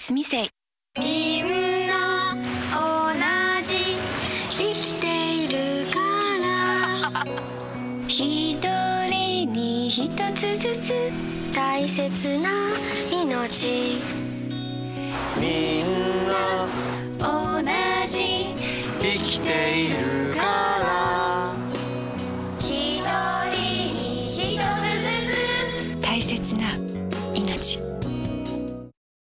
スミセイ。 みんな同じ生きているから一人に一つずつ大切な命。